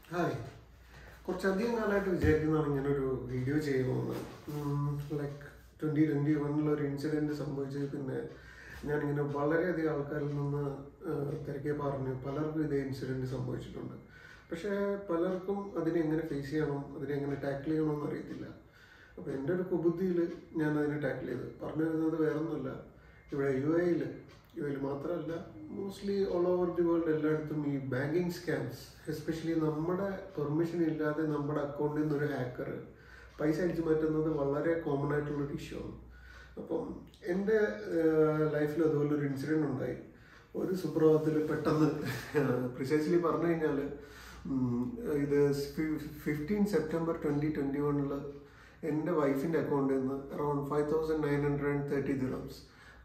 Hi. കുറച്ചധികം കാലമായിട്ട് വിചാരിക്കുന്നതാണ് ഇങ്ങനൊരു വീഡിയോ ചെയ്യുമെന്ന്. ലൈക്ക് 2021 ഒരു ഇൻസിഡൻറ്റ് സംഭവിച്ചത്. പിന്നെ ഞാനിങ്ങനെ വളരെയധികം ആൾക്കാരിൽ നിന്ന് തിരക്കെ പറഞ്ഞു പലർക്കും ഇതേ ഇൻസിഡൻറ്റ് സംഭവിച്ചിട്ടുണ്ട്. പക്ഷേ പലർക്കും അതിനെ എങ്ങനെ ഫേസ് ചെയ്യണം, അതിനെ എങ്ങനെ ടാക്കിൾ ചെയ്യണമെന്ന് അറിയത്തില്ല. അപ്പോൾ എൻ്റെ ഒരു കുബുദ്ധിയിൽ ഞാൻ അതിനെ ടാക്കിൾ ചെയ്ത് പറഞ്ഞു വരുന്നത് വേറൊന്നുമല്ല. ഇവിടെ യു എയിൽ മാത്രമല്ല, mostly all over the world എല്ലായിടത്തും ഈ ബാങ്കിങ് സ്കാംസ്, എസ്പെഷ്യലി നമ്മുടെ പെർമിഷൻ ഇല്ലാതെ നമ്മുടെ അക്കൗണ്ടിൽ നിന്നൊരു ഹാക്കർ പൈസ അടിച്ചു മാറ്റുന്നത് വളരെ കോമൺ ആയിട്ടുള്ളൊരു ഇഷ്യൂ ആണ്. അപ്പം എൻ്റെ ലൈഫിൽ അതുപോലൊരു ഇൻസിഡൻറ്റ് ഉണ്ടായി. ഒരു സുപ്രഭാതത്തിൽ പെട്ടെന്ന് പ്രിസൈസ്ലി പറഞ്ഞു കഴിഞ്ഞാൽ ഇത് 15 സെപ്റ്റംബർ 2021 എൻ്റെ വൈഫിൻ്റെ അക്കൗണ്ടിൽ നിന്ന് അറൗണ്ട് 5,930 ദിറംസ്,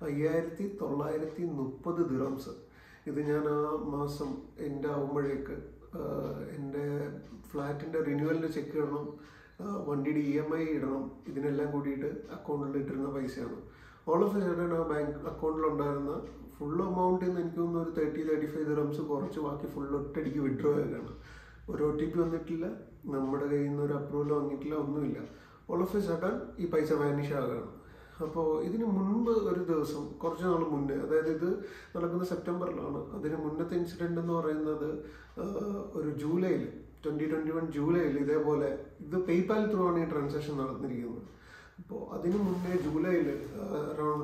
5,930 ദിറംസ്. ഇത് ഞാൻ ആ മാസം എൻ്റെ ആവുമ്പോഴേക്ക് എൻ്റെ ഫ്ലാറ്റിൻ്റെ റിന്യൂവലിൻ്റെ ചെക്ക് ഇടണം, വണ്ടിയുടെ EMI ഇടണം, ഇതിനെല്ലാം കൂടിയിട്ട് അക്കൗണ്ടിൽ ഇട്ടിരുന്ന പൈസയാണ്. ഓൾ ഓഫ് എ സഡൻ ആ ബാങ്ക് അക്കൗണ്ടിലുണ്ടായിരുന്ന ഫുൾ എമൗണ്ടിൽ നിന്ന് എനിക്ക് തോന്നുന്നു ഒരു 30-35 ദിറംസ് കുറച്ച് ബാക്കി ഫുൾ ഒറ്റയടിക്ക് വിഡ്രോ ആവുകയാണ്. ഒരു OTP വന്നിട്ടില്ല, നമ്മുടെ കയ്യിൽ നിന്ന് ഒരു അപ്രൂവൽ വാങ്ങിയിട്ടില്ല, ഒന്നുമില്ല. ഓൾ ഓഫ് എ സഡൻ ഈ പൈസ വാനിഷ് ആകുകയാണ്. അപ്പോൾ ഇതിന് മുൻപ് ഒരു ദിവസം, കുറച്ച് നാൾ മുന്നേ, അതായത് ഇത് നടക്കുന്ന സെപ്റ്റംബറിലാണ്. അതിന് മുന്നത്തെ ഇൻസിഡൻ്റ് എന്ന് പറയുന്നത് ഒരു ജൂലൈയിൽ 2021 ജൂലൈയിൽ ഇതേപോലെ ഇത് പേയ്പാൽ ത്രൂ ആണ് ഈ ട്രാൻസാക്ഷൻ നടന്നിരിക്കുന്നത്. അപ്പോൾ അതിന് മുന്നേ ജൂലൈയിൽ അറൗണ്ട്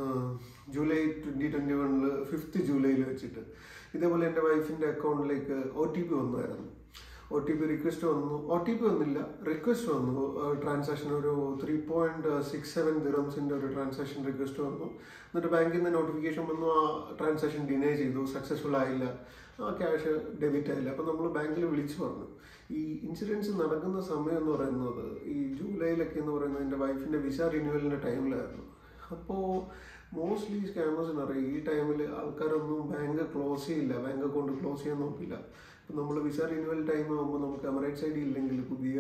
ജൂലൈ 2021 5th ജൂലൈയിൽ വെച്ചിട്ട് ഇതേപോലെ എൻ്റെ വൈഫിൻ്റെ അക്കൗണ്ടിലേക്ക് OTP വന്നായിരുന്നു. OTP റിക്വസ്റ്റ് വന്നു, OTP വന്നില്ല, റിക്വസ്റ്റ് വന്നു. ട്രാൻസാക്ഷൻ ഒരു 3.67 ദിറംസിൻ്റെ ഒരു ട്രാൻസാക്ഷൻ റിക്വസ്റ്റ് വന്നു. എന്നിട്ട് ബാങ്കിൽ നിന്ന് നോട്ടിഫിക്കേഷൻ വന്നു, ആ ട്രാൻസാക്ഷൻ ഡിനൈ ചെയ്തു, സക്സസ്ഫുൾ ആയില്ല, ആ ക്യാഷ് ഡെബിറ്റ് ആയില്ല. അപ്പോൾ നമ്മൾ ബാങ്കിൽ വിളിച്ച് പറഞ്ഞു. ഈ ഇൻസിഡൻസ് നടക്കുന്ന സമയം എന്ന് പറയുന്നത് ഈ ജൂലൈയിലൊക്കെ എന്ന് പറയുന്നത് എൻ്റെ വൈഫിൻ്റെ വിസ റിന്യൂവലിൻ്റെ ടൈമിലായിരുന്നു. അപ്പോൾ മോസ്റ്റ്ലി സ്കാമേഴ്സിന് അറിയാം ഈ ടൈമിൽ ആൾക്കാരൊന്നും ബാങ്ക് ക്ലോസ് ചെയ്യില്ല, ബാങ്ക് അക്കൗണ്ട് ക്ലോസ് ചെയ്യാൻ നോക്കില്ല. ഇപ്പം നമ്മൾ വിസ റിന്യൂവൽ ടൈം ആകുമ്പോൾ നമുക്ക് എമിറേറ്റ്സ് ID ഇല്ലെങ്കിൽ പുതിയ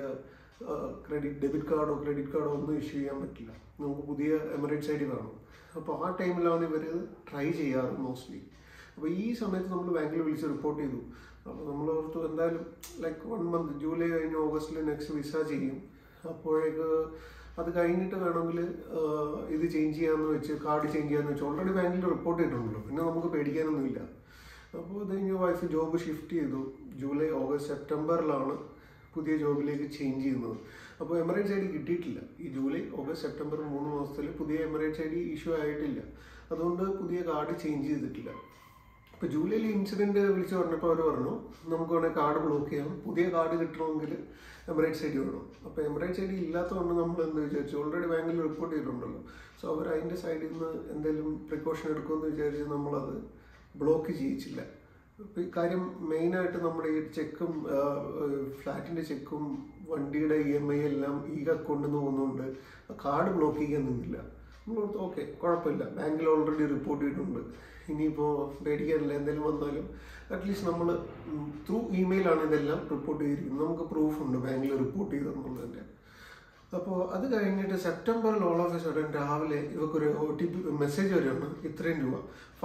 ഡെബിറ്റ് കാർഡോ ക്രെഡിറ്റ് കാർഡോ ഒന്നും ഇഷ്യൂ ചെയ്യാൻ പറ്റില്ല, നമുക്ക് പുതിയ എമിറേറ്റ്സ് ID വേണം. അപ്പോൾ ആ ടൈമിലാണ് ഇവർ ട്രൈ ചെയ്യാറ് മോസ്റ്റ്ലി. അപ്പോൾ ഈ സമയത്ത് നമ്മൾ ബാങ്കിൽ വിളിച്ച് റിപ്പോർട്ട് ചെയ്തു. അപ്പോൾ നമ്മൾ ഓർത്തു എന്തായാലും ലൈക്ക് 1 മന്ത്, ജൂലൈ കഴിഞ്ഞ് ഓഗസ്റ്റിൽ നെക്സ്റ്റ് വിസ ചെയ്യും, അപ്പോഴേക്ക് അത് കഴിഞ്ഞിട്ട് വേണമെങ്കിൽ ഇത് ചേഞ്ച് ചെയ്യാമെന്ന് വെച്ച്, കാർഡ് ചേഞ്ച് ചെയ്യാമെന്ന് വെച്ച് ഓൾറെഡി ബാങ്കിൽ റിപ്പോർട്ട് ചെയ്തിട്ടുണ്ടല്ലോ, പിന്നെ നമുക്ക് പേടിക്കാനൊന്നുമില്ല. അപ്പോൾ അത് കഴിഞ്ഞ് വൈഫ് ജോബ് ഷിഫ്റ്റ് ചെയ്തു. ജൂലൈ ഓഗസ്റ്റ് സെപ്റ്റംബറിലാണ് പുതിയ ജോബിലേക്ക് ചേഞ്ച് ചെയ്യുന്നത്. അപ്പോൾ എമിറേറ്റ്സ് ID കിട്ടിയിട്ടില്ല. ഈ ജൂലൈ ഓഗസ്റ്റ് സെപ്റ്റംബർ 3 മാസത്തിൽ പുതിയ എമിറേറ്റ്സ് ID ഇഷ്യൂ ആയിട്ടില്ല, അതുകൊണ്ട് പുതിയ കാർഡ് ചേഞ്ച് ചെയ്തിട്ടില്ല. ഇപ്പോൾ ജൂലൈയിൽ ഇൻസിഡൻറ്റ് വിളിച്ച് പറഞ്ഞപ്പോൾ അവർ പറഞ്ഞു നമുക്ക് വേണമെങ്കിൽ കാർഡ് ബ്ലോക്ക് ചെയ്യാം, പുതിയ കാർഡ് കിട്ടണമെങ്കിൽ എമിറേറ്റ്സ് ID വേണം. അപ്പോൾ എമിറേറ്റ്സ് ID ഇല്ലാത്തതുകൊണ്ട് നമ്മൾ എന്ത് വിചാരിച്ചു, ഓൾറെഡി ബാങ്കിൽ റിപ്പോർട്ട് ചെയ്തിട്ടുണ്ടല്ലോ, സോ അവർ അതിൻ്റെ സൈഡിൽ നിന്ന് എന്തെങ്കിലും പ്രിക്കോഷൻ എടുക്കുമെന്ന് വിചാരിച്ച് നമ്മളത് ബ്ലോക്ക് ചെയ്യിച്ചില്ല. അപ്പോൾ ഈ കാര്യം മെയിനായിട്ട് നമ്മുടെ ഈ ചെക്കും ഫ്ലാറ്റിൻ്റെ ചെക്കും വണ്ടിയുടെ EMI എല്ലാം ഈ അക്കൗണ്ടിൽ നിന്ന് പോകുന്നുണ്ട്, കാർഡ് ബ്ലോക്ക് ചെയ്യാൻ നിന്നില്ല. നമ്മളോർത്ത് ഓക്കെ കുഴപ്പമില്ല, ബാങ്കിൽ ഓൾറെഡി റിപ്പോർട്ട് ചെയ്തിട്ടുണ്ട്, ഇനിയിപ്പോൾ പേടിക്കാനില്ല, എന്തെങ്കിലും വന്നാലും അറ്റ്ലീസ്റ്റ് നമ്മൾ ത്രൂ ഇമെയിലാണ് ഇതെല്ലാം റിപ്പോർട്ട് ചെയ്തിരിക്കുന്നത്, നമുക്ക് പ്രൂഫുണ്ട് ബാങ്കിൽ റിപ്പോർട്ട് ചെയ്തെന്നുള്ളതിൻ്റെ. അപ്പോൾ അത് കഴിഞ്ഞിട്ട് സെപ്റ്റംബറിൽ ഓൾ ഓഫ് എ സഡൻ രാവിലെ ഇവർക്കൊരു OTP മെസ്സേജ് വരികയാണ്, ഇത്രയും രൂപ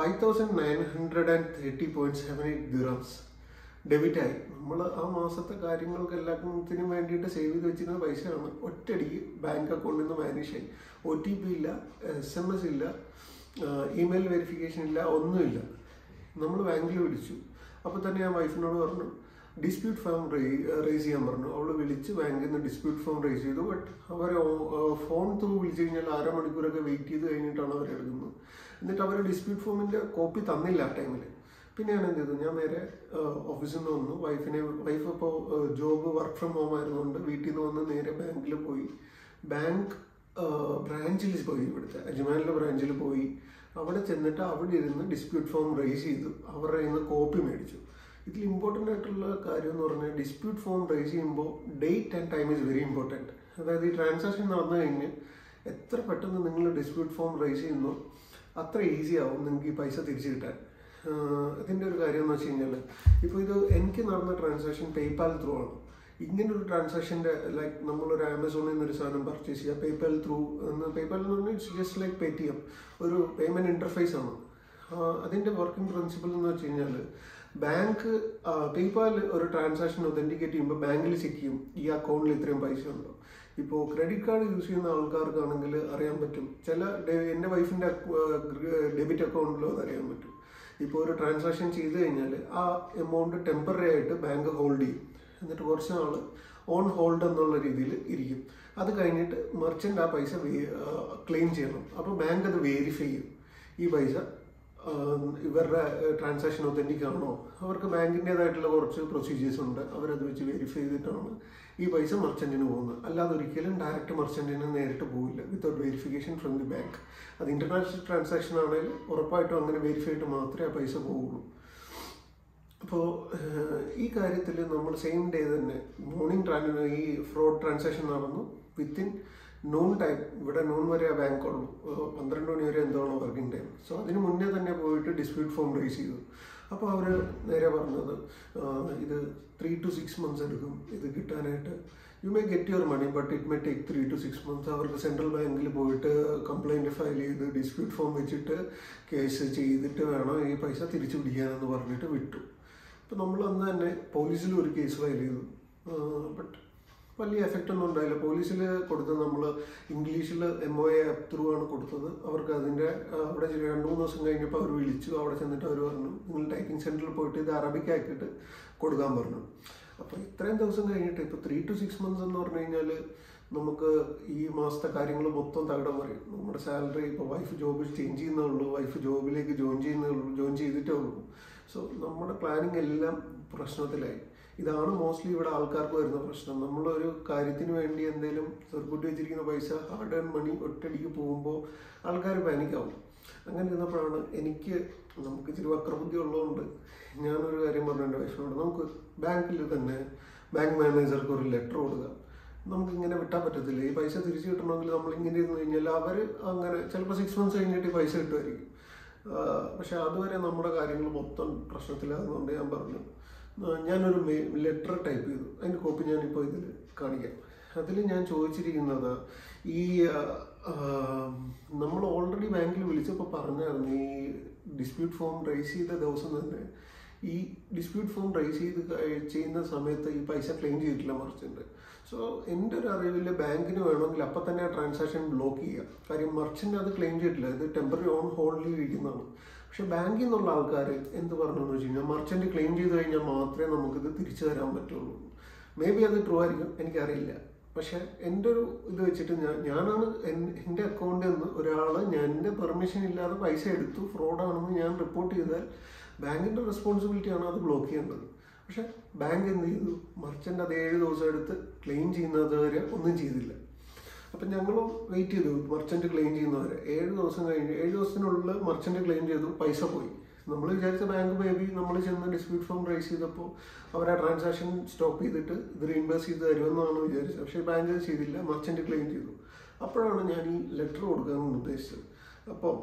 5,930.78 ദിറംസ് ഡെബിറ്റായി. നമ്മൾ ആ മാസത്തെ കാര്യങ്ങൾക്ക് എല്ലാത്തിനും വേണ്ടിയിട്ട് സേവ് ചെയ്ത് വെച്ചിരുന്ന പൈസയാണ് ഒറ്റയടിക്ക് ബാങ്ക് അക്കൗണ്ടിൽ നിന്ന് വാനിഷായി. OTP ഇല്ല, SMS ഇല്ല, ഇമെയിൽ വെരിഫിക്കേഷൻ ഇല്ല, ഒന്നുമില്ല. നമ്മൾ ബാങ്കിൽ വിളിച്ചു. അപ്പോൾ തന്നെ ഞാൻ വൈഫിനോട് പറഞ്ഞു ഡിസ്പ്യൂട്ട് ഫോം റേസ് ചെയ്യാൻ പറഞ്ഞു. അവൾ വിളിച്ച് ബാങ്കിൽ നിന്ന് ഡിസ്പ്യൂട്ട് ഫോം റേസ് ചെയ്തു. ബട്ട് അവർ ഫോൺ ത്രൂ വിളിച്ചു കഴിഞ്ഞാൽ അരമണിക്കൂറൊക്കെ വെയിറ്റ് ചെയ്ത് കഴിഞ്ഞിട്ടാണ് അവരെടുക്കുന്നത്. എന്നിട്ട് അവർ ഡിസ്പ്യൂട്ട് ഫോമിൻ്റെ കോപ്പി തന്നില്ല ആ ടൈമിൽ. പിന്നെ ഞാൻ എന്ത് ചെയ്തു, ഞാൻ നേരെ ഓഫീസിൽ നിന്ന് വന്നു. വൈഫ് ഇപ്പോൾ ജോബ് വർക്ക് ഫ്രം ഹോം ആയതുകൊണ്ട് വീട്ടിൽ നിന്ന് വന്ന് നേരെ ബാങ്കിൽ പോയി, ബാങ്ക് ബ്രാഞ്ചിൽ പോയി, ഇവിടുത്തെ അജ്മാനിലെ ബ്രാഞ്ചിൽ പോയി. അവിടെ ചെന്നിട്ട് അവിടെ ഇരുന്ന് ഡിസ്പ്യൂട്ട് ഫോം റേസ് ചെയ്തു, അവരുടെ കയ്യിൽ നിന്ന് കോപ്പി മേടിച്ചു. ഇതിൽ ഇമ്പോർട്ടൻ്റ് ആയിട്ടുള്ള കാര്യം എന്ന് പറഞ്ഞാൽ ഡിസ്പ്യൂട്ട് ഫോം റേസ് ചെയ്യുമ്പോൾ date and time is very important. അതായത് ഈ ട്രാൻസാക്ഷൻ നടന്നു കഴിഞ്ഞ് എത്ര പെട്ടെന്ന് നിങ്ങൾ ഡിസ്പ്യൂട്ട് ഫോം റേസ് ചെയ്യുന്നോ അത്ര ഈസി ആവും നിങ്ങൾക്ക് ഈ പൈസ തിരിച്ചു കിട്ടാൻ. ഇതിൻ്റെ ഒരു കാര്യം എന്ന് വെച്ച് കഴിഞ്ഞാൽ ഇപ്പോൾ ഇത് എനിക്ക് നടന്ന ട്രാൻസാക്ഷൻ പേയ്പാൽ ത്രൂ ആണ്. ഇങ്ങനൊരു ട്രാൻസാക്ഷൻ്റെ ലൈക്ക് നമ്മളൊരു ആമസോണിൽ നിന്നൊരു സാധനം പർച്ചേസ് ചെയ്യുക പേയ്പാൽ ത്രൂ, പേയ്പാൽ എന്ന് പറഞ്ഞാൽ ഇറ്റ്സ് ജസ്റ്റ് ലൈക്ക് Paytm, ഒരു പേയ്മെൻറ്റ് ഇൻ്റർഫേസ് ആണ്. അതിൻ്റെ വർക്കിംഗ് പ്രിൻസിപ്പിൾ എന്ന് വെച്ച് കഴിഞ്ഞാൽ ബാങ്ക് പേയ്പാൽ ഒരു ട്രാൻസാക്ഷൻ ഒതൻറ്റിക്കേറ്റ് ചെയ്യുമ്പോൾ ബാങ്കിൽ ചെക്ക് ചെയ്യും ഈ അക്കൗണ്ടിൽ ഇത്രയും പൈസ ഉണ്ടോ. ഇപ്പോൾ ക്രെഡിറ്റ് കാർഡ് യൂസ് ചെയ്യുന്ന ആൾക്കാർക്കാണെങ്കിൽ അറിയാൻ പറ്റും, എൻ്റെ വൈഫിൻ്റെ ഡെബിറ്റ് അക്കൗണ്ടിലോ അത് അറിയാൻ പറ്റും. ഇപ്പോൾ ഒരു ട്രാൻസാക്ഷൻ ചെയ്ത് കഴിഞ്ഞാൽ ആ എമൗണ്ട് ടെമ്പററി ആയിട്ട് ബാങ്ക് ഹോൾഡ് ചെയ്യും, എന്നിട്ട് കുറച്ച് നാൾ ഓൺ ഹോൾഡ് എന്നുള്ള രീതിയിൽ ഇരിക്കും. അത് കഴിഞ്ഞിട്ട് മെർച്ചൻ്റ് ആ പൈസ ക്ലെയിം ചെയ്യണം. അപ്പോൾ ബാങ്ക് അത് വെരിഫൈ ചെയ്യും, ഈ പൈസ ഇവരുടെ ട്രാൻസാക്ഷൻ ഒതൻറ്റിക് ആണോ. അവർക്ക് ബാങ്കിൻ്റേതായിട്ടുള്ള കുറച്ച് പ്രൊസീജിയേഴ്സ് ഉണ്ട്, അവരത് വെച്ച് വെരിഫൈ ചെയ്തിട്ടാണ് ഈ പൈസ മെർച്ചൻറ്റിന് പോകുന്നത്. അല്ലാതെ ഒരിക്കലും ഡയറക്റ്റ് മെർച്ചൻറ്റിന് നേരിട്ട് പോകില്ല without verification from the bank. അത് ഇൻ്റർനാഷണൽ ട്രാൻസാക്ഷൻ ആണെങ്കിൽ ഉറപ്പായിട്ടും അങ്ങനെ വെരിഫൈ ചെയ്തിട്ട് മാത്രമേ ആ പൈസ പോവുള്ളൂ. അപ്പോൾ ഈ കാര്യത്തിൽ നമ്മൾ സെയിം ഡേ തന്നെ മോർണിംഗ് ഈ ഫ്രോഡ് ട്രാൻസാക്ഷൻ നടന്നു. വിത്തിൻ നോൺ ടൈം, ഇവിടെ നോൺ വരെ ആ ബാങ്ക് ഉള്ളൂ, 12 മണി വരെ എന്താണോ വർക്കിംഗ് ടൈം. സോ അതിന് മുന്നേ തന്നെ പോയിട്ട് ഡിസ്പ്യൂട്ട് ഫോം റേസ് ചെയ്തു. അപ്പോൾ അവർ നേരെ പറഞ്ഞത് ഇത് 3 to 6 months എടുക്കും ഇത് കിട്ടാനായിട്ട്. You may get your money but it may take 3 to 6 months. അവർക്ക് സെൻട്രൽ ബാങ്കിൽ പോയിട്ട് കംപ്ലൈൻറ്റ് ഫയൽ ചെയ്ത് ഡിസ്പ്യൂട്ട് ഫോം വെച്ചിട്ട് കേസ് ചെയ്തിട്ട് വേണം ഈ പൈസ തിരിച്ചു പിടിക്കാനെന്ന് പറഞ്ഞിട്ട് വിട്ടു. അപ്പോൾ നമ്മൾ അന്ന് തന്നെ പോലീസിൽ ഒരു കേസ് ഫയൽ ചെയ്തു. ബട്ട് വലിയ എഫക്റ്റ് ഒന്നും ഉണ്ടായില്ല. പോലീസിൽ കൊടുത്തത് നമ്മൾ ഇംഗ്ലീഷിൽ MOA ത്രൂ ആണ് കൊടുത്തത്. അവർക്ക് അതിൻ്റെ അവിടെ 2-3 ദിവസം കഴിഞ്ഞപ്പോൾ അവർ വിളിച്ചു. അവിടെ ചെന്നിട്ട് അവർ പറഞ്ഞു നിങ്ങൾ ടൈപ്പിംഗ് സെൻറ്ററിൽ പോയിട്ട് ഇത് അറബിക് ആക്കിയിട്ട് കൊടുക്കാൻ പറഞ്ഞു. അപ്പോൾ ഇത്രയും ദിവസം കഴിഞ്ഞിട്ട് ഇപ്പോൾ 3 to 6 months എന്ന് പറഞ്ഞു കഴിഞ്ഞാൽ നമുക്ക് ഈ മാസത്തെ കാര്യങ്ങൾ മൊത്തം തകിടം പറയും. നമ്മുടെ സാലറി ഇപ്പോൾ വൈഫ് ജോബ് ചേഞ്ച് ചെയ്യുന്നേ ഉള്ളൂ, വൈഫ് ജോബിലേക്ക് ജോയിൻ ചെയ്തിട്ടേ ഉള്ളൂ. സോ നമ്മുടെ പ്ലാനിങ് എല്ലാം പ്രശ്നത്തിലായി. ഇതാണ് മോസ്റ്റ്ലി ഇവിടെ ആൾക്കാർക്ക് വരുന്ന പ്രശ്നം. നമ്മളൊരു കാര്യത്തിന് വേണ്ടി എന്തെങ്കിലും സർക്യൂട്ട് വെച്ചിരിക്കുന്ന പൈസ ഹാർഡ് ഏൺ മണി ഒറ്റയടിക്ക് പോകുമ്പോൾ ആൾക്കാർ പാനിക്കാവും. അങ്ങനെ ഇരുന്നപ്പോഴാണ് നമുക്ക് ഇച്ചിരി വക്രബുദ്ധി ഉള്ളതുകൊണ്ട് ഞാനൊരു കാര്യം പറഞ്ഞു എൻ്റെ വൈഫിനോട്, നമുക്ക് ബാങ്കിൽ തന്നെ ബാങ്ക് മാനേജർക്ക് ഒരു ലെറ്റർ കൊടുക്കുക. നമുക്കിങ്ങനെ വിട്ടാൽ പറ്റത്തില്ല. ഈ പൈസ തിരിച്ചു കിട്ടണമെങ്കിൽ നമ്മളിങ്ങനെ ഇരുന്ന് കഴിഞ്ഞാൽ അവർ അങ്ങനെ ചിലപ്പോൾ 6 months കഴിഞ്ഞിട്ട് ഈ പൈസ കിട്ടുമായിരിക്കും. പക്ഷെ അതുവരെ നമ്മുടെ കാര്യങ്ങൾ മൊത്തം പ്രശ്നത്തിലാകുന്നതുകൊണ്ട് ഞാൻ പറഞ്ഞു ഞാനൊരു ലെറ്റർ ടൈപ്പ് ചെയ്തു. അതിൻ്റെ കോപ്പി ഞാനിപ്പോൾ ഇതിൽ കാണിക്കാം. അതിൽ ഞാൻ ചോദിച്ചിരിക്കുന്നത് ഈ നമ്മൾ ഓൾറെഡി ബാങ്കിൽ വിളിച്ചപ്പോൾ പറഞ്ഞായിരുന്നു ഈ ഡിസ്പ്യൂട്ട് ഫോം റൈസ് ചെയ്ത ദിവസം തന്നെ ഈ ഡിസ്പ്യൂട്ട് ഫോം റൈസ് ചെയ്യുന്ന സമയത്ത് ഈ പൈസ ക്ലെയിം ചെയ്തിട്ടില്ല മർച്ചൻ്റ്. സോ എൻ്റെ ഒരു അറിവിൽ ബാങ്കിന് വേണമെങ്കിൽ അപ്പം തന്നെ ആ ട്രാൻസാക്ഷൻ ബ്ലോക്ക് ചെയ്യുക. കാര്യം മർച്ചൻ്റ് അത് ക്ലെയിം ചെയ്തിട്ടില്ല, ഇത് ടെമ്പററി ഓൺ ഹോൾഡിൽ ഇരിക്കുന്നതാണ്. പക്ഷെ ബാങ്കിൽ നിന്നുള്ള ആൾക്കാർ എന്ത് പറഞ്ഞു എന്ന് വെച്ച് കഴിഞ്ഞാൽ മർച്ചൻ്റ് ക്ലെയിം ചെയ്ത് കഴിഞ്ഞാൽ മാത്രമേ നമുക്കിത് തിരിച്ചു തരാൻ പറ്റുള്ളൂ. മേ ബി അത് ട്രൂ ആയിരിക്കും, എനിക്കറിയില്ല. പക്ഷെ എൻ്റെ ഒരു ഇത് വെച്ചിട്ട് ഞാനാണ് എൻ്റെ അക്കൗണ്ടിൽ നിന്ന് ഒരാൾ എൻ്റെ പെർമിഷൻ ഇല്ലാതെ പൈസ എടുത്തു ഫ്രോഡാണെന്ന് ഞാൻ റിപ്പോർട്ട് ചെയ്താൽ ബാങ്കിൻ്റെ റെസ്പോൺസിബിലിറ്റിയാണ് അത് ബ്ലോക്ക് ചെയ്യേണ്ടത്. പക്ഷെ ബാങ്ക് എന്ത് ചെയ്തു, മർച്ചൻ്റ് അത് 7 ദിവസം എടുത്ത് ക്ലെയിം ചെയ്യുന്നത് വരെ ഒന്നും ചെയ്തില്ല. അപ്പം ഞങ്ങളും വെയിറ്റ് ചെയ്തു മർച്ചൻ്റ് ക്ലെയിം ചെയ്യുന്നവരെ. 7 ദിവസം കഴിഞ്ഞ് 7 ദിവസത്തിനുള്ളിൽ മർച്ചൻ്റ് ക്ലെയിം ചെയ്തു, പൈസ പോയി. നമ്മൾ വിചാരിച്ച ബാങ്ക് മേ ബി നമ്മൾ ചെന്ന് ഡിസ്പ്യൂട്ട് ഫോം റൈസ് ചെയ്തപ്പോൾ അവർ ആ ട്രാൻസാക്ഷൻ സ്റ്റോപ്പ് ചെയ്തിട്ട് ഇത് റീഇംബേഴ്സ് ചെയ്ത് തരുമെന്നാണ് വിചാരിച്ചത്. പക്ഷേ ബാങ്ക് അത് ചെയ്തില്ല, മർച്ചൻ്റ് ക്ലെയിം ചെയ്തു. അപ്പോഴാണ് ഞാൻ ഈ ലെറ്റർ കൊടുക്കാമെന്ന് ഉദ്ദേശിച്ചത്. അപ്പോൾ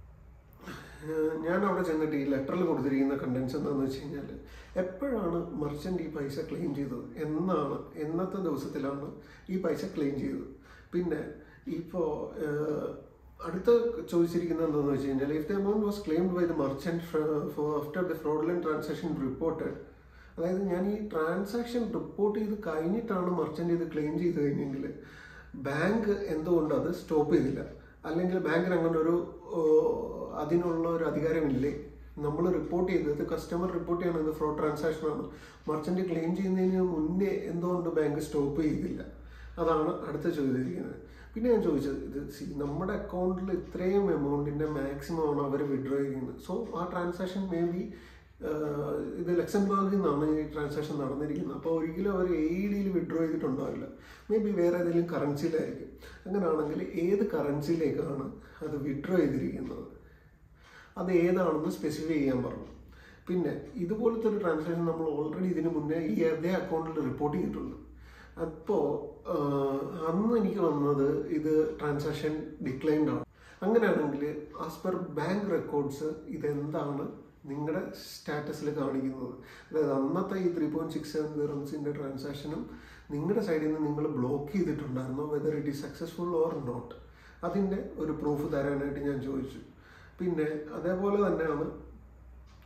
ഞാൻ അവിടെ ചെന്നിട്ട് ഈ ലെറ്ററിൽ കൊടുത്തിരിക്കുന്ന കണ്ടൻസ് എന്താണെന്ന് വെച്ച് കഴിഞ്ഞാൽ എപ്പോഴാണ് മർച്ചൻ്റ് ഈ പൈസ ക്ലെയിം ചെയ്തത്, എന്നത്തെ ദിവസത്തിലാണ് ഈ പൈസ ക്ലെയിം ചെയ്തത്. പിന്നെ ഇപ്പോൾ അടുത്ത ചോദിച്ചിരിക്കുന്നത് എന്താണെന്ന് വെച്ച് കഴിഞ്ഞാൽ if the amount was claimed by the merchant after the fraudulent transaction reported, അതായത് ഞാൻ ഈ ട്രാൻസാക്ഷൻ റിപ്പോർട്ട് ചെയ്ത് കഴിഞ്ഞിട്ടാണ് മർച്ചൻ്റ് ഇത് ക്ലെയിം ചെയ്ത് കഴിഞ്ഞെങ്കിൽ ബാങ്ക് എന്തുകൊണ്ട് അത് സ്റ്റോപ്പ് ചെയ്തില്ല, അല്ലെങ്കിൽ ബാങ്കിന് അങ്ങനെ അതിനുള്ള ഒരു അധികാരമില്ലേ. നമ്മൾ റിപ്പോർട്ട് ചെയ്തത് കസ്റ്റമർ റിപ്പോർട്ട് ചെയ്യുന്നത് ഫ്രോഡ് ട്രാൻസാക്ഷനാണ്, മർച്ചൻ്റ് ക്ലെയിം ചെയ്യുന്നതിന് മുന്നേ എന്തുകൊണ്ട് ബാങ്ക് സ്റ്റോപ്പ് ചെയ്തില്ല, അതാണ് അടുത്ത ചോദിച്ചിരിക്കുന്നത്. പിന്നെ ഞാൻ ചോദിച്ചത് ഇത് നമ്മുടെ അക്കൗണ്ടിൽ ഇത്രയും എമൗണ്ടിൻ്റെ മാക്സിമം ആണ് അവർ വിഡ്രോ ചെയ്യുന്നത്. സോ ആ ട്രാൻസാക്ഷൻ മേ ബി ഇത് ലക്സംബർഗിൽ നിന്നാണ് ഈ ട്രാൻസാക്ഷൻ നടന്നിരിക്കുന്നത്. അപ്പോൾ ഒരിക്കലും അവർ AEDയിൽ വിഡ്രോ ചെയ്തിട്ടുണ്ടാവില്ല, മേ ബി വേറെ ഏതെങ്കിലും കറൻസിയിലായിരിക്കും. അങ്ങനെയാണെങ്കിൽ ഏത് കറൻസിയിലേക്കാണ് അത് വിഡ്രോ ചെയ്തിരിക്കുന്നത്, അത് ഏതാണെന്ന് സ്പെസിഫൈ ചെയ്യാൻ പറഞ്ഞു. പിന്നെ ഇതുപോലത്തെ ഒരു ട്രാൻസാക്ഷൻ നമ്മൾ ഓൾറെഡി ഇതിന് മുന്നേ ഈ അതേ അക്കൗണ്ടിൽ റിപ്പോർട്ട് ചെയ്തിട്ടുണ്ട്. അപ്പോൾ അന്ന് എനിക്ക് വന്നത് ഇത് ട്രാൻസാക്ഷൻ ഡിക്ലൈൻഡ് ആണ്. അങ്ങനെയാണെങ്കിൽ ആസ് പെർ ബാങ്ക് റെക്കോർഡ്സ് ഇതെന്താണ് നിങ്ങളുടെ സ്റ്റാറ്റസിൽ കാണിക്കുന്നത്, അതായത് അന്നത്തെ ഈ 3.67 ദിർഹംസിൻ്റെ ട്രാൻസാക്ഷനും നിങ്ങളുടെ സൈഡിൽ നിന്ന് നിങ്ങൾ ബ്ലോക്ക് ചെയ്തിട്ടുണ്ടായിരുന്നോ, whether it is successful or not, അതിൻ്റെ ഒരു പ്രൂഫ് തരാനായിട്ട് ഞാൻ ചോദിച്ചു. പിന്നെ അതേപോലെ തന്നെയാണ്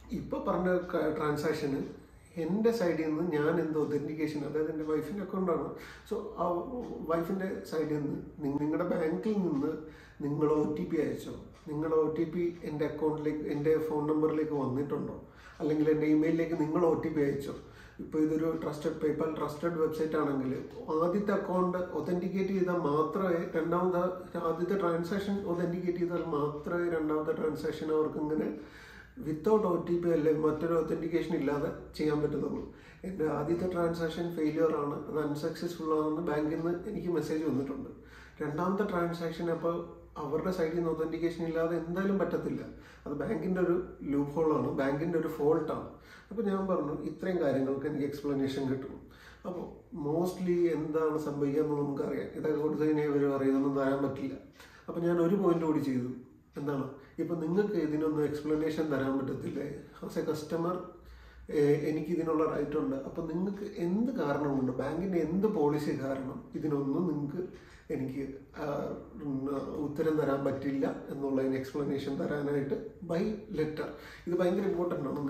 ഇപ്പോൾ പറഞ്ഞ ട്രാൻസാക്ഷന് എൻ്റെ സൈഡിൽ നിന്ന് ഞാൻ എന്ത് ഒതൻറ്റിക്കേഷൻ, അതായത് എൻ്റെ വൈഫിൻ്റെ അക്കൗണ്ടാണ്. സോ ആ വൈഫിൻ്റെ സൈഡിൽ നിന്ന് നിങ്ങളുടെ ബാങ്കിൽ നിന്ന് നിങ്ങൾ OTP അയച്ചോ, നിങ്ങളുടെ OTP എൻ്റെ അക്കൗണ്ടിലേക്ക്, എൻ്റെ ഫോൺ നമ്പറിലേക്ക് വന്നിട്ടുണ്ടോ, അല്ലെങ്കിൽ എൻ്റെ ഇമെയിലിലേക്ക് നിങ്ങൾ OTP അയച്ചോ. ഇപ്പോൾ ഇതൊരു പേപ്പാൽ ട്രസ്റ്റഡ് വെബ്സൈറ്റ് ആണെങ്കിൽ ആദ്യത്തെ അക്കൗണ്ട് ഒതൻറ്റിക്കേറ്റ് ചെയ്താൽ മാത്രമേ ആദ്യത്തെ ട്രാൻസാക്ഷൻ ഒതൻറ്റിക്കേറ്റ് ചെയ്താൽ മാത്രമേ രണ്ടാമത്തെ ട്രാൻസാക്ഷൻ അവർക്ക് ഇങ്ങനെ വിത്തൗട്ട് OTP അല്ലെങ്കിൽ മറ്റൊരു ഒതൻറ്റിക്കേഷൻ ഇല്ലാതെ ചെയ്യാൻ പറ്റുന്നുള്ളൂ. എൻ്റെ ആദ്യത്തെ ട്രാൻസാക്ഷൻ ഫെയിലിയർ ആണ്, അത് അൺസക്സസ്ഫുൾ ആണെന്ന് ബാങ്കിൽ നിന്ന് എനിക്ക് മെസ്സേജ് വന്നിട്ടുണ്ട്. രണ്ടാമത്തെ ട്രാൻസാക്ഷൻ അപ്പോൾ അവരുടെ സൈഡിൽ നിന്ന് ഒതൻറ്റിക്കേഷൻ ഇല്ലാതെ എന്തായാലും പറ്റത്തില്ല. അത് ബാങ്കിൻ്റെ ഒരു ലൂപ്പ് ഹോളാണ്, ബാങ്കിൻ്റെ ഒരു ഫോൾട്ടാണ്. അപ്പോൾ ഞാൻ പറഞ്ഞു ഇത്രയും കാര്യങ്ങൾക്ക് എനിക്ക് എക്സ്പ്ലനേഷൻ കിട്ടണം. അപ്പോൾ മോസ്റ്റ്ലി എന്താണ് സംഭവിക്കാമെന്ന് നമുക്കറിയാം. ഇതൊക്കെ കൊടുത്തു കഴിഞ്ഞാൽ ഇവർ പറയുന്നൊന്നും തരാൻ പറ്റില്ല. അപ്പോൾ ഞാൻ ഒരു പോയിന്റ് കൂടി ചെയ്തു. എന്താണ്, ഇപ്പം നിങ്ങൾക്ക് ഇതിനൊന്നും എക്സ്പ്ലനേഷൻ തരാൻ പറ്റത്തില്ലേ? ആസ് എ കസ്റ്റമർ എനിക്കിതിനുള്ള റൈറ്റ് ഉണ്ട്. അപ്പം നിങ്ങൾക്ക് എന്ത് കാരണമുണ്ട്, ബാങ്കിൻ്റെ എന്ത് പോളിസി കാരണം ഇതിനൊന്നും നിങ്ങൾക്ക് എനിക്ക് ഉത്തരം തരാൻ പറ്റില്ല എന്നുള്ളതിന് എക്സ്പ്ലനേഷൻ തരാനായിട്ട് ബൈ ലെറ്റർ. ഇത് ഭയങ്കര ഇമ്പോർട്ടൻ്റ് ആണ്.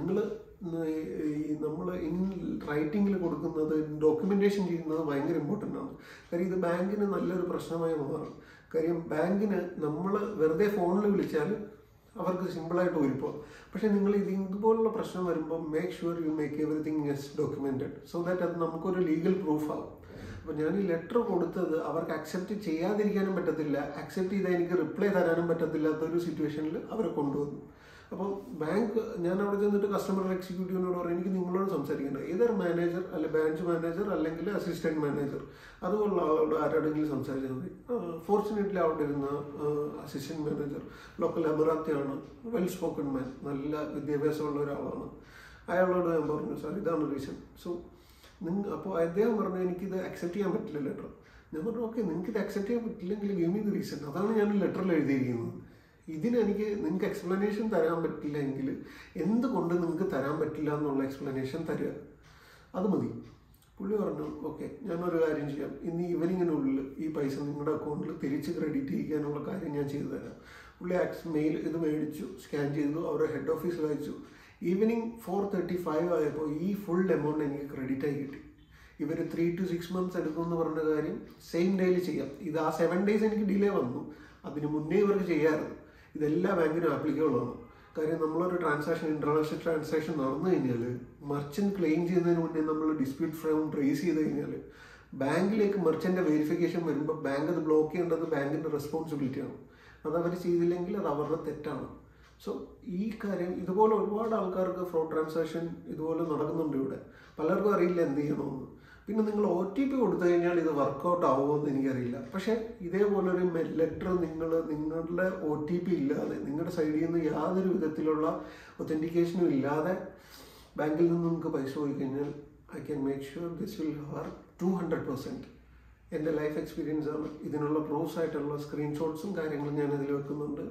നമ്മൾ ഇൻ റൈറ്റിങ്ങിൽ കൊടുക്കുന്നത്, ഡോക്യുമെൻറ്റേഷൻ ചെയ്യുന്നത് ഭയങ്കര ഇമ്പോർട്ടൻ്റ് ആണ്. കാര്യം ഇത് ബാങ്കിന് നല്ലൊരു പ്രശ്നമായി മാറും. കാര്യം ബാങ്കിന് നമ്മൾ വെറുതെ ഫോണിൽ വിളിച്ചാൽ അവർക്ക് സിമ്പിളായിട്ട് ഊരിപ്പോകും. പക്ഷേ നിങ്ങൾ ഇതുപോലുള്ള പ്രശ്നം വരുമ്പോൾ make sure you make everything is documented, so that അത് നമുക്കൊരു ലീഗൽ പ്രൂഫ് ആകും. അപ്പോൾ ഞാൻ ഈ ലെറ്റർ കൊടുത്തത് അവർക്ക് അക്സെപ്റ്റ് ചെയ്യാതിരിക്കാനും പറ്റത്തില്ല, അക്സെപ്റ്റ് ചെയ്താൽ എനിക്ക് റിപ്ലൈ തരാനും പറ്റത്തില്ലാത്തൊരു സിറ്റുവേഷനിൽ അവരെ കൊണ്ടുവന്നു. അപ്പം ബാങ്ക്, ഞാൻ അവിടെ ചെന്നിട്ട് കസ്റ്റമർ എക്സിക്യൂട്ടീവിനോട് പറഞ്ഞു എനിക്ക് നിങ്ങളോട് സംസാരിക്കേണ്ട, ഏതൊരു മാനേജർ അല്ലെ ബ്രാഞ്ച് മാനേജർ അല്ലെങ്കിൽ അസിസ്റ്റൻറ്റ് മാനേജർ അതുപോലുള്ള ആളോട് ആരോടെങ്കിലും സംസാരിച്ചാൽ മതി. ഫോർച്ചുനേറ്റ്ലി അവിടെ ഇരുന്ന അസിസ്റ്റൻറ്റ് മാനേജർ ലോക്കൽ എമിറാത്തിയാണ്, വെൽ സ്പോക്കൺ മാൻ, നല്ല വിദ്യാഭ്യാസമുള്ള ഒരാളാണ്. അയാളോട് ഞാൻ പറഞ്ഞു സാർ ഇതാണ് റീസൺ. സോ അപ്പോൾ അദ്ദേഹം പറഞ്ഞു എനിക്കിത് അക്സെപ്റ്റ് ചെയ്യാൻ പറ്റില്ല ലെറ്റർ. ഞാൻ പറഞ്ഞു ഓക്കെ, നിങ്ങൾക്ക് ഇത് അക്സെപ്റ്റ് ചെയ്യാൻ പറ്റില്ലെങ്കിൽ ഗിവ് മീ ദി റീസൺ. അതാണ് ഞാൻ ലെറ്ററിൽ എഴുതിയിരിക്കുന്നത്. ഇതിനെനിക്ക് നിങ്ങൾക്ക് എക്സ്പ്ലനേഷൻ തരാൻ പറ്റില്ല എങ്കിൽ എന്തുകൊണ്ട് നിങ്ങൾക്ക് തരാൻ പറ്റില്ല എന്നുള്ള എക്സ്പ്ലനേഷൻ തരിക, അത് മതി. പുള്ളി പറഞ്ഞു ഓക്കെ, ഞാനൊരു കാര്യം ചെയ്യാം, ഇന്ന് ഈവനിങ്ങിനുള്ളിൽ ഈ പൈസ നിങ്ങളുടെ അക്കൗണ്ടിൽ തിരിച്ച് ക്രെഡിറ്റ് ചെയ്യിക്കാനുള്ള കാര്യം ഞാൻ ചെയ്തു തരാം. പുള്ളി മെയിൽ ഇത് മേടിച്ചു, സ്കാൻ ചെയ്തു, അവരുടെ ഹെഡ് ഓഫീസിൽ അയച്ചു. ഈവനിങ് 4:35 ആയപ്പോൾ ഈ ഫുൾ എമൗണ്ട് എനിക്ക് ക്രെഡിറ്റ് ആയി കിട്ടി. ഇവർ 3 to 6 months എടുക്കുമെന്ന് പറഞ്ഞ കാര്യം സെയിം ഡേയിൽ ചെയ്യാം. ഇത് ആ 7 days എനിക്ക് ഡിലേ വന്നു, അതിന് മുന്നേ ഇവർക്ക് ചെയ്യാമായിരുന്നു. ഇതെല്ലാ ബാങ്കിനും ആപ്ലിക്കബിൾ ആണ്. കാര്യം നമ്മളൊരു ട്രാൻസാക്ഷൻ, ഇൻ്റർനാഷണൽ ട്രാൻസാക്ഷൻ നടന്നു കഴിഞ്ഞാൽ മർച്ചൻറ്റ് ക്ലെയിം ചെയ്യുന്നതിന് മുന്നേ നമ്മൾ ഡിസ്പ്യൂട്ട് ഫൗണ്ട് റേസ് ചെയ്ത് കഴിഞ്ഞാൽ ബാങ്കിലേക്ക് മെർച്ചൻ്റെ വെരിഫിക്കേഷൻ വരുമ്പോൾ ബാങ്ക് അത് ബ്ലോക്ക് ചെയ്യേണ്ടത് ബാങ്കിൻ്റെ റെസ്പോൺസിബിലിറ്റിയാണ്. അത് അവർ ചെയ്തില്ലെങ്കിൽ അത് അവരുടെ തെറ്റാണ്. സോ ഈ കാര്യം ഇതുപോലെ ഒരുപാട് ആൾക്കാർക്ക് ഫ്രോഡ് ട്രാൻസാക്ഷൻ ഇതുപോലെ നടക്കുന്നുണ്ട് ഇവിടെ. പലർക്കും അറിയില്ല എന്ത് ചെയ്യണമെന്ന്. പിന്നെ നിങ്ങൾ OTP കൊടുത്തു കഴിഞ്ഞാൽ ഇത് വർക്കൗട്ട് ആവുമെന്ന് എനിക്കറിയില്ല. പക്ഷേ ഇതേപോലൊരു ലെറ്റർ നിങ്ങളുടെ OTP ഇല്ലാതെ, നിങ്ങളുടെ സൈഡിൽ നിന്ന് യാതൊരു വിധത്തിലുള്ള ഒതൻറ്റിക്കേഷനും ഇല്ലാതെ ബാങ്കിൽ നിന്ന് നിങ്ങൾക്ക് പൈസ പോയി കഴിഞ്ഞാൽ I can make sure this will work 200%. എൻ്റെ ലൈഫ് എക്സ്പീരിയൻസ് ആണ്. ഇതിനുള്ള പ്രൂഫ്സ് ആയിട്ടുള്ള സ്ക്രീൻഷോട്ട്സും കാര്യങ്ങളും ഞാൻ ഇതിൽ വെക്കുന്നുണ്ട്.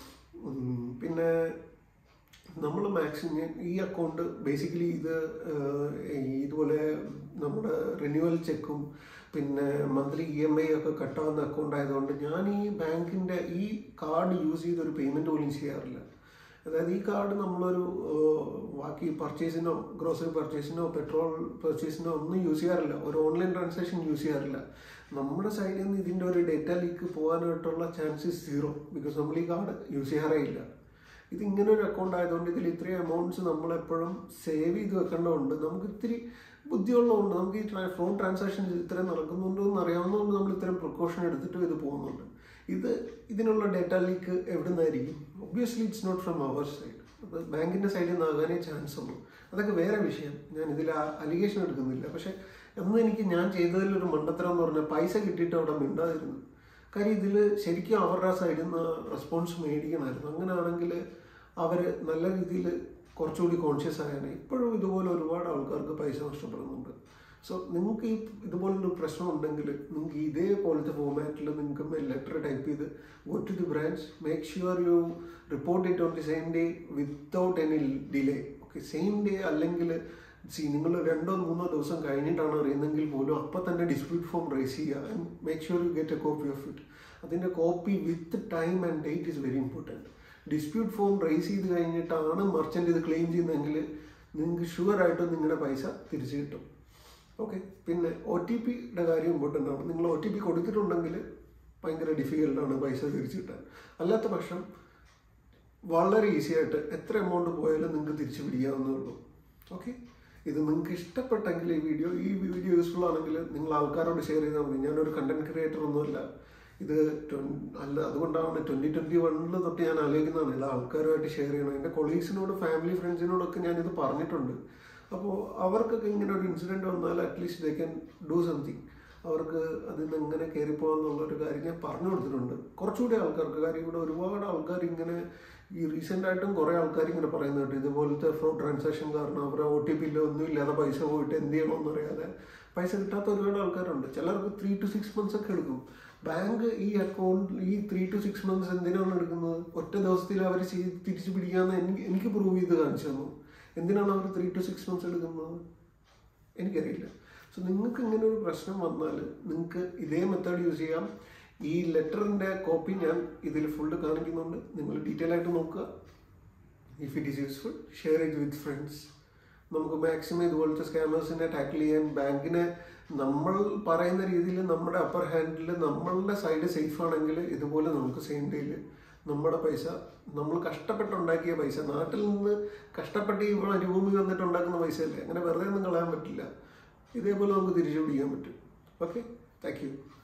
പിന്നെ നമ്മൾ മാക്സിമം ഈ അക്കൗണ്ട് ബേസിക്കലി ഇതുപോലെ നമ്മുടെ റിന്യൂവൽ ചെക്കും പിന്നെ മന്ത്ലി EMI ഒക്കെ കട്ടാവുന്ന അക്കൗണ്ട് ആയതുകൊണ്ട് ഞാൻ ഈ ബാങ്കിൻ്റെ ഈ കാർഡ് യൂസ് ചെയ്തൊരു പേയ്മെൻറ്റ് പോലും ചെയ്യാറില്ല. അതായത് ഈ കാർഡ് നമ്മളൊരു ബാക്കി പർച്ചേസിനോ, ഗ്രോസറി പർച്ചേസിനോ, പെട്രോൾ പർച്ചേസിനോ ഒന്നും യൂസ് ചെയ്യാറില്ല. ഒരു ഓൺലൈൻ ട്രാൻസാക്ഷൻ യൂസ് ചെയ്യാറില്ല. നമ്മുടെ സൈഡിൽ നിന്ന് ഇതിൻ്റെ ഒരു ഡേറ്റ ലീക്ക് പോകാനായിട്ടുള്ള ചാൻസസ് 0, ബിക്കോസ് നമ്മൾ ഈ കാർഡ് യൂസ് ചെയ്യാറേ ഇല്ല. ഇതിങ്ങനെ ഒരു അക്കൗണ്ട് ആയതുകൊണ്ട് ഇതിൽ ഇത്രയും എമൗണ്ട്സ് നമ്മളെപ്പോഴും സേവ് ചെയ്ത് വെക്കേണ്ടതുകൊണ്ട് നമുക്ക് ഇത്തിരി ബുദ്ധിയുള്ളതുകൊണ്ട് നമുക്ക് ഈ ഫ്രോഡ് ട്രാൻസാക്ഷൻസ് ഇത്രയും നടക്കുന്നുണ്ടോ എന്ന് അറിയാവുന്നതുകൊണ്ട് നമ്മൾ ഇത്രയും പ്രിക്കോഷൻ എടുത്തിട്ട് ഇത് പോകുന്നുണ്ട്. ഇതിനുള്ള ഡേറ്റ ലീക്ക് എവിടെ നിന്നായിരിക്കും? Obviously it's not from our side. അത് ബാങ്കിൻ്റെ സൈഡിൽ നിന്നാകാനേ ചാൻസ് ഉള്ളൂ. അതൊക്കെ വേറെ വിഷയം, ഞാൻ ഇതിൽ അലിഗേഷൻ എടുക്കുന്നില്ല. പക്ഷേ അന്ന് ഞാൻ ചെയ്തതിലൊരു മണ്ടത്തരം എന്ന് പറഞ്ഞാൽ പൈസ കിട്ടിയിട്ട് അവിടെ മിണ്ടാതിരുന്നു. കാര്യം ഇതിൽ ശരിക്കും അവരുടെ സൈഡിൽ നിന്ന് റെസ്പോൺസ് മേടിക്കണമായിരുന്നു. അങ്ങനെയാണെങ്കിൽ അവർ നല്ല രീതിയിൽ കുറച്ചുകൂടി കോൺഷ്യസ് ആയാണ്. ഇപ്പോഴും ഇതുപോലെ ഒരുപാട് ആൾക്കാർക്ക് പൈസ നഷ്ടപ്പെടുന്നുണ്ട്. സോ നിങ്ങൾക്ക് ഇതുപോലൊരു പ്രശ്നം ഉണ്ടെങ്കിൽ നിങ്ങൾക്ക് ഇതേപോലത്തെ ഫോമാറ്റിൽ നിങ്ങൾക്ക് ലെറ്റർ ടൈപ്പ് ചെയ്ത് go to the branch, make sure you report it on the same day without any delay. Okay, same day അല്ലെങ്കിൽ നിങ്ങൾ 2-3 ദിവസം കഴിഞ്ഞിട്ടാണ് അറിയുന്നെങ്കിൽ പോലും അപ്പം തന്നെ ഡിസ്പ്യൂട്ട് ഫോം റേസ് ചെയ്യുക and make sure you get a copy of it. അതിൻ്റെ copy with time and date is very important. Dispute form raise ചെയ്ത് കഴിഞ്ഞിട്ടാണ് മർച്ചൻ്റ് ഇത് ക്ലെയിം ചെയ്യുന്നതെങ്കിൽ നിങ്ങൾക്ക് ഷുവറായിട്ടും നിങ്ങളുടെ പൈസ തിരിച്ചു കിട്ടും. ഓക്കെ, പിന്നെ OTP കാര്യം ഇമ്പോർട്ടൻ്റ് ആണ്. നിങ്ങൾ OTP കൊടുത്തിട്ടുണ്ടെങ്കിൽ ഭയങ്കര ഡിഫിക്കൽട്ടാണ് പൈസ തിരിച്ചു കിട്ടാൻ. അല്ലാത്ത പക്ഷം വളരെ ഈസി ആയിട്ട് എത്ര എമൗണ്ട് പോയാലും നിങ്ങൾക്ക് തിരിച്ചു പിടിക്കാവുന്നേ ഉള്ളൂ. ഓക്കെ, ഇത് നിങ്ങൾക്ക് ഇഷ്ടപ്പെട്ടെങ്കിൽ ഈ വീഡിയോ യൂസ്ഫുൾ ആണെങ്കിൽ നിങ്ങൾ ആൾക്കാരോട് ഷെയർ ചെയ്താൽ മതി. ഞാനൊരു കണ്ടന്റ് ക്രിയേറ്റർ ഒന്നുമല്ല, ഇത് അതുകൊണ്ടാണ് 2021 തൊട്ട് ഞാൻ ആലോചിക്കുന്നതാണ് ഇത് ആൾക്കാരുമായിട്ട് ഷെയർ ചെയ്യണം. എൻ്റെ കൊളീഗ്സിനോട് ഫാമിലി ഫ്രണ്ട്സിനോടൊക്കെ ഞാനിത് പറഞ്ഞിട്ടുണ്ട്. അപ്പോൾ അവർക്കൊക്കെ ഇങ്ങനെ ഒരു ഇൻസിഡൻറ്റ് വന്നാൽ at least they can do something. അവർക്ക് അതിൽ നിന്ന് എങ്ങനെ കയറിപ്പോകാന്നുള്ളൊരു കാര്യം ഞാൻ പറഞ്ഞു കൊടുത്തിട്ടുണ്ട് കുറച്ചുകൂടി ആൾക്കാർക്ക്. കാര്യം ഇവിടെ ഒരുപാട് ആൾക്കാർ ഇങ്ങനെ ഈ റീസെൻ്റായിട്ടും കുറേ ആൾക്കാർ ഇങ്ങനെ പറയുന്നത് കേട്ടോ, ഇതുപോലത്തെ ഫ്രോഡ് ട്രാൻസാക്ഷൻ കാരണം അവരെ OTP ഒന്നും ഇല്ലാതെ പൈസ പോയിട്ട് എന്ത് ചെയ്യണമെന്ന് അറിയാതെ പൈസ കിട്ടാത്ത ഒരുപാട് ആൾക്കാരുണ്ട്. ചിലർക്ക് 3 to 6 months ഒക്കെ എടുക്കും. ബാങ്ക് ഈ 3 to 6 months എന്തിനാണ് എടുക്കുന്നത്? ഒറ്റ ദിവസത്തിൽ അവർ തിരിച്ചു പിടിക്കാമെന്ന് എനിക്ക് പ്രൂവ് ചെയ്ത് കാണിച്ചു തന്നു. എന്തിനാണ് അവർ 3 to 6 months എടുക്കുന്നത് എനിക്കറിയില്ല. സോ നിങ്ങൾക്ക് ഇങ്ങനെ ഒരു പ്രശ്നം വന്നാൽ നിങ്ങൾക്ക് ഇതേ മെത്തേഡ് യൂസ് ചെയ്യാം. ഈ ലെറ്ററിൻ്റെ കോപ്പി ഞാൻ ഇതിൽ ഫുള്ള് കാണിക്കുന്നുണ്ട്, നിങ്ങൾ ഡീറ്റെയിൽ ആയിട്ട് നോക്കുക. If it is useful share it with friends. നമുക്ക് മാക്സിമം ഇതുപോലത്തെ സ്കാമേഴ്സിനെ ടാക്കിൾ ചെയ്യാൻ ബാങ്കിനെ നമ്മൾ പറയുന്ന രീതിയിൽ നമ്മുടെ അപ്പർ ഹാൻഡിൽ നമ്മളുടെ സൈഡ് സേഫ് ആണെങ്കിൽ ഇതുപോലെ നമുക്ക് സെയിം ഡേയിൽ നമ്മുടെ പൈസ, നമ്മൾ കഷ്ടപ്പെട്ടുണ്ടാക്കിയ പൈസ, നാട്ടിൽ നിന്ന് കഷ്ടപ്പെട്ട് ഈ മരുഭൂമി വന്നിട്ട് ഉണ്ടാക്കുന്ന പൈസയല്ലേ, അങ്ങനെ വെറുതെ ഒന്നും കളയാൻ പറ്റില്ല. ഇതേപോലെ നമുക്ക് തിരിച്ചു പിടിക്കാൻ പറ്റും. Okay, thank U.